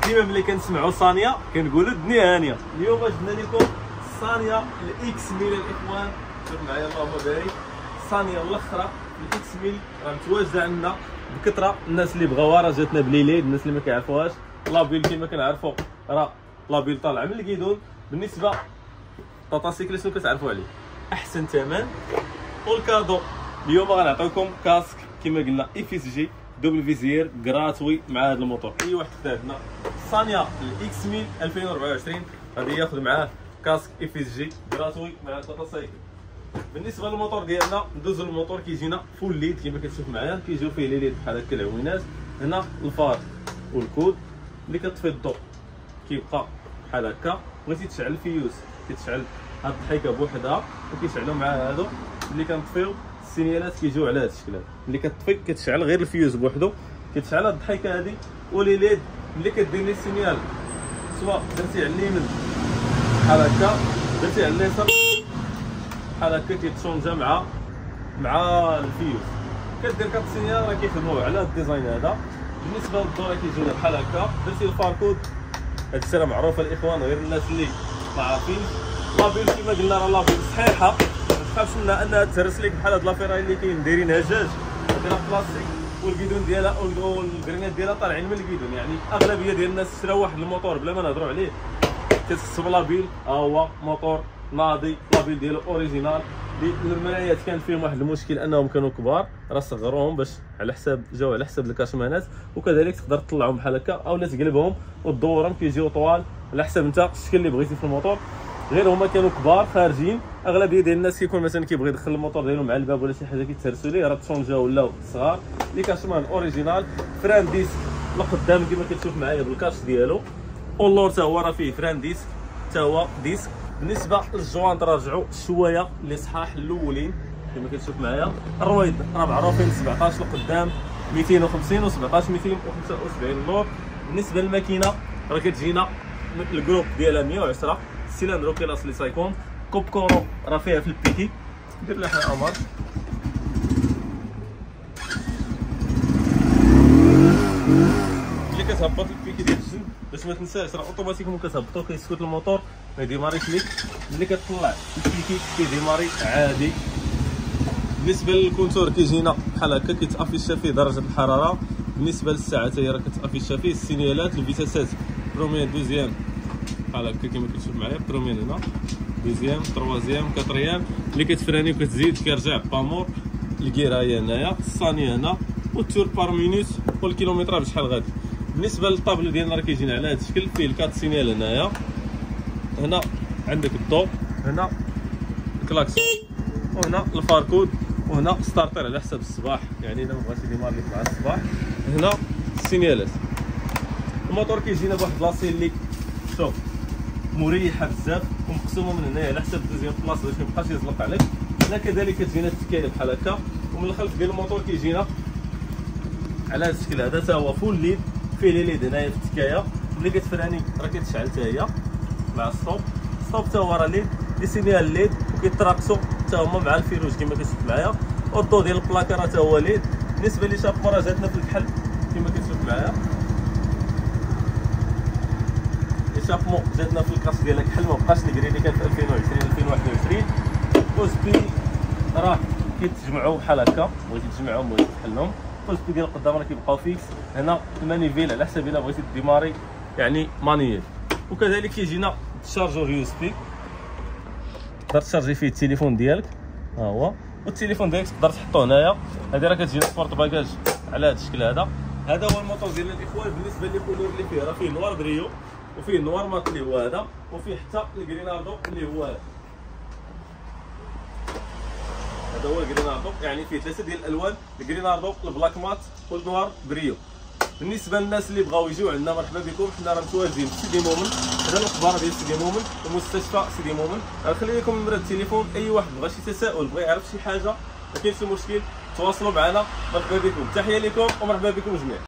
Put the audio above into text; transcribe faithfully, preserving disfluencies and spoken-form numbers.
ديما ملي كنسمعوا صانيه كنقولوا الدنيا هانيه. اليوم جبنا لكم صانيه الاكس ميل الاخوان، شوف معايا اللهم بارك. صانيه الاخرى الاكس ميل راه متواجده عندنا بكثره. الناس اللي بغاوها راه جاتنا بليليد، الناس اللي ما كيعرفوهاش لابيل كما كنعرفوا راه لابيل طالعه من الكيدون. بالنسبه طاطا سيكل شنو كتعرفوا عليه؟ احسن ثمن والكادو. اليوم غنعطيكم كاسك كما قلنا اف اس جي دوبل فيزير غراتوي مع هذا الموتور. اي واحد خدا عندنا صانيه الاكس ميل ألفين وأربعة وعشرين غادي ياخذ معاه كاسك اف اس جي غراتوي مع طاطا سايكل. بالنسبه للموتور ديالنا ندوزو للموتور كيجينا فول ليد كما كتشوف معايا، كيجيو فيه لي ليد بحال هكا العوينات. هنا الفار والكود اللي كتطفي الضوء كيبقى بحال هكا. بغيتي تشعل الفيوز كتشعل هاد الضحيكه بوحدها وكيشعلوا مع هادو اللي كنطفيو. السينيالات كيجيو على هاد الشكل هذا، اللي كتطفي كتشعل غير الفيوز بوحدو كتشعل هاد الضحيكه هادي. ولي ليد ملي كدير لي السينيال سواء درتي على اليمين بحال هكا درتي على اليسار بحال هكا كيتشونجا مع مع الفيوز. كدير كات السينيال راه كيخدموا على هاد الديزاين هذا. بالنسبه للضوء راه كيجيونا بحال هكا. درتي الفاركود هاد الشيء راه معروف الاخوان غير الناس اللي ما عارفين. لابيل كما قلنا راه لابيل صحيحه، ما تخافش منها انها تهرس لك بحال هاد لافيراي اللي كاين دايرينها جاج دايرها بلاستيك والكيدون ديالها والكرينات ديالها طالعين من الكيدون. يعني اغلبيه ديال الناس شرا واحد الموتور بلا ما نهضروا عليه كتحسب لابيل ها هو موتور ناضي لابيل ديالو اوريجينال. المرايات كان فيهم واحد المشكل انهم كانوا كبار راه صغروهم باش على حساب جاو على حساب الكاشمانات، وكذلك تقدر تطلعهم بحال هكا اولا تقلبهم وتدورهم كيجيو طوال على حساب انت الشكل اللي بغيتي في الموتور. غير هما كانوا كبار خارجين. اغلبيه ديال الناس كيكون مثلا كيبغي يدخل الموتور ديالو مع الباب ولا شي حاجه كيتهرسوا ليه راه تشونجاو ولاو صغار. لي كاشمان اوريجينال، فران ديسك لقدام كما كتشوف معايا بالكاش ديالو، واللور حتى هو راه فيه فران ديسك حتى هو ديسك. بالنسبه للجوانط راه رجعوا شويه لي صحاح الاولين كما كتشوف معايا. الرويد راه معروفين سبعطاش لقدام مئتين وخمسين و سبعطاش مئتين وخمسة وسبعين اللور. بالنسبه للماكينه راه كتجينا الجروب ديالها مئة وعشرة، سيلندرو كيلاس لي سايكون، كوب كورو راه فيها في البيكي. دير لها حنا عمر اللي كتهبط البيكي ديال الجنب باش ما تنساش راه اوتوماتيكمون كتهبطو كيسكت الموتور ما يديماريش ليك. ملي كتطلع البيكي كيديماري عادي. بالنسبه للكونتور كيجينا بحال هكا كيتافيشا فيه درجه الحراره. بالنسبه للساعه حتى هي راه كتافيشا فيه السينيالات الفيتاسات بروميير دوزيام بحال هكا كما كتشوف معايا. بروميير هنا دوزيام تروازيام كاتريام اللي كتفراني وكتزيد كيرجع بامور. الكيرا هي هنايا، الصانيه هنا، والتور بار مينوت والكيلومترا بشحال غادي. بالنسبه للطابلو ديالنا راه كيجينا على هذا الشكل فيه الكات سينيال هنايا. هنا عندك الضوء، هنا الكلاكسون، وهنا الفاركود، وهنا ستارتر على حساب الصباح يعني الا ما بغاتي ديمار ليك مع الصباح. هنا السينيالات. الموتور كيجينا بواحد لاصين اللي شوف مريحه بزاف ومقسومه من هنايا على حساب دوزيام بلاصه باش ما يبقاش يزلق عليك. هنا كذلك كتجينا التكايه بحال هكا. ومن الخلف ديال الموتور كيجينا على هذا الشكل هذا حتى هو فول ليد فيه لي ليد هنايا في التكايه. ملي كتفراني راه كتشعل حتى هي مع الصوب. الصوب حتى هو راه ليد لي سينيال ليد وكيتراقصوا حتى هما مع الفيروج كما كتشوف معايا. والضو ديال البلاكا راه حتى هو ليد. بالنسبه لي شابو راه جاتنا في الكحل كما كتشوف معايا. شابمو جاتنا في الكاس ديال الكحل ما بقاش الكري اللي كان في ألفين وعشرين ألفين وواحد وعشرين. بوزبي راه كيتجمعوا بحال هكا بغيتي تجمعهم بغيتي تحلهم. بوزبي ديال القدام راه كيبقاو فيكس. هنا المانيفيل على حساب الا بغيتي ديماري يعني مانييل. وكذلك كيجينا الشارجور يو اس بي تقدر تشارجي فيه التليفون ديالك ها هو. والتليفون ديالك تقدر تحطو هنايا. هذه راه كتجينا بورت باكاج على هذا الشكل هذا. هذا هو الموتور ديالنا الاخوان. بالنسبه للكولور اللي فيه راه فيه نوار بريو وفيه نوار مات اللي هو هذا، وفيه حتى الجريناردو اللي هو هذا. هذا هو الجريناردو يعني فيه ثلاثه ديال الالوان، الجريناردو البلاك مات والنوار بريو. بالنسبه للناس اللي بغاو يجيو عندنا مرحبا بكم. حنا راه متواجدين في سيدي مومن، هذا المقبره ديال سيدي مومن ومستشفى سيدي مومن. غنخلي لكم نمره التليفون اي واحد بغى شي تساؤل بغى يعرف شي حاجه ما كاينش مشكل تواصلوا معنا. مرحبا بكم، تحيه لكم ومرحبا بكم جميعا.